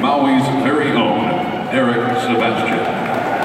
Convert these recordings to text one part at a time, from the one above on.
Maui's very own Eric Sebastian.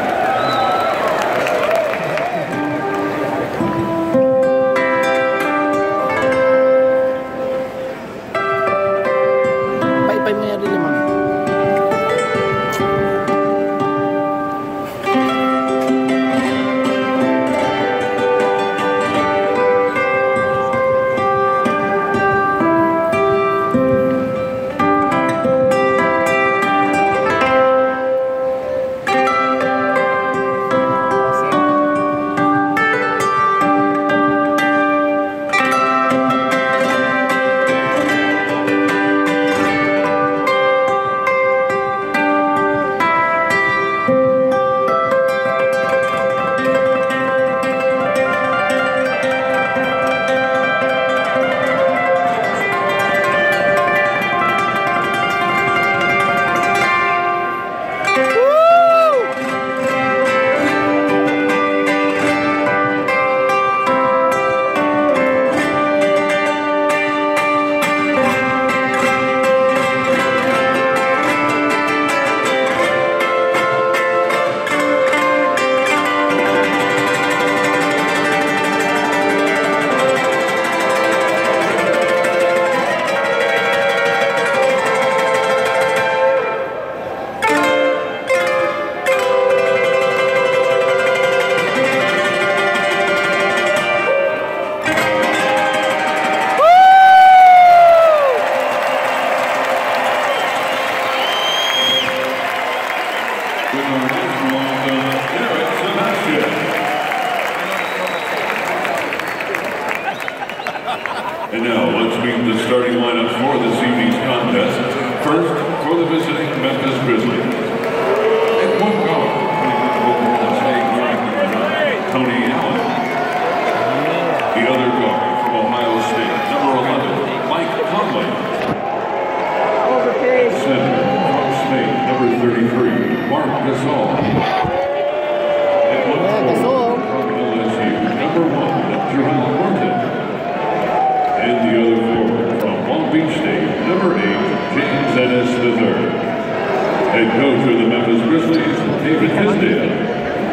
And now, let's meet the starting lineup for this evening's contest. First, for the visiting Memphis Grizzlies. At one guard, Tony Allen. The other guard from Ohio State, number 11, Mike Conley. Center from Spain, number 33, Mark Gasol. At one forward from LSU, number 1, Jerome Martin. And the other forward from Long Beach State, number 8, James Ennis III. Head coach of the Memphis Grizzlies, David Tisdale.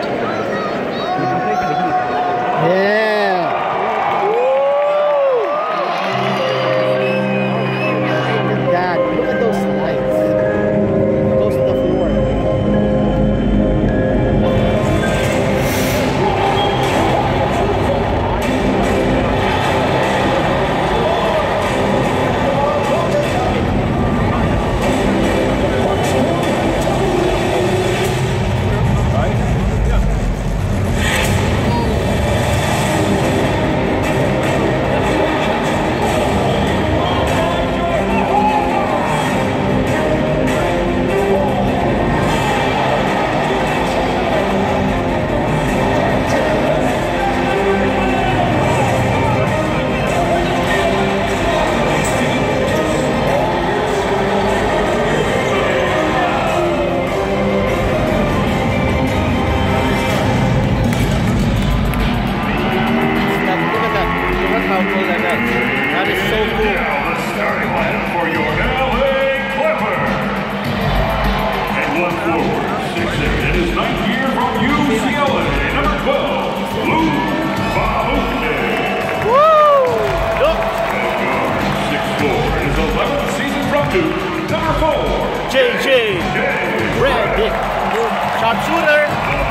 JJ Redick, sharpshooter.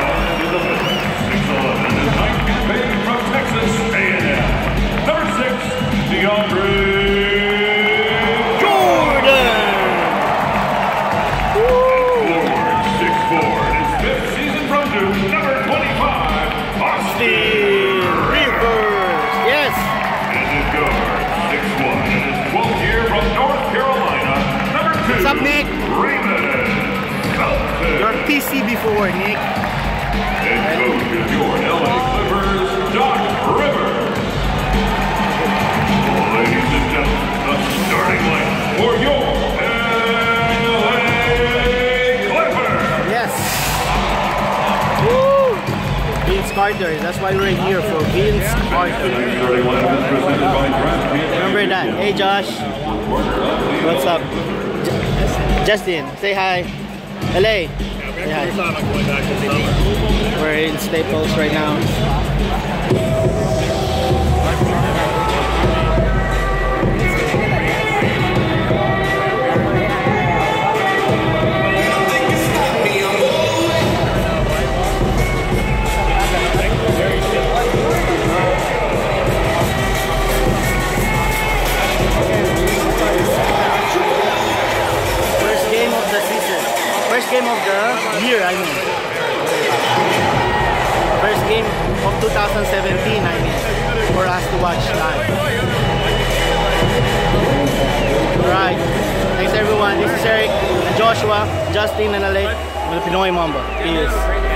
From Texas A&M, number 6, DeAndre Jordan. Forward 6'4", his 5th season from Duke, number 25, Austin Rivers. Yes. And his guard 6'1", in his 12th year from North Carolina, number 2, What's up, Nick? Raymond Felton. Your PC before, Nick. Head coach of your LA Clippers, Doc Rivers. Ladies and gentlemen, the starting lineup for your LA Clippers. Yes. Woo! Vince Carter. That's why we're here for Vince Carter. Starting lineup is presented by DraftKings. Remember that. Hey, Josh. What's up? Justin, say hi. LA. Say hi. We're in Staples right now. First game of the year, I mean. First game of 2017, I mean, for us to watch live. Alright, thanks everyone. This is Eric, Joshua, Justin, and Alec, Pinoy Mamba. Peace.